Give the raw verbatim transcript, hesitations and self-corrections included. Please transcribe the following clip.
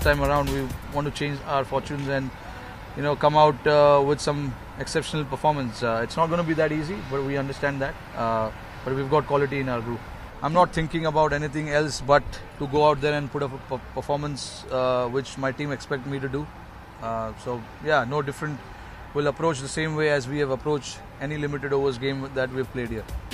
time around we want to change our fortunes and you know come out uh, with some exceptional performance. Uh, it's not going to be that easy, but we understand that. Uh, but we've got quality in our group. I'm not thinking about anything else but to go out there and put up a performance uh, which my team expect me to do. Uh, so yeah, no different. We'll approach the same way as we have approached any limited overs game that we've played here.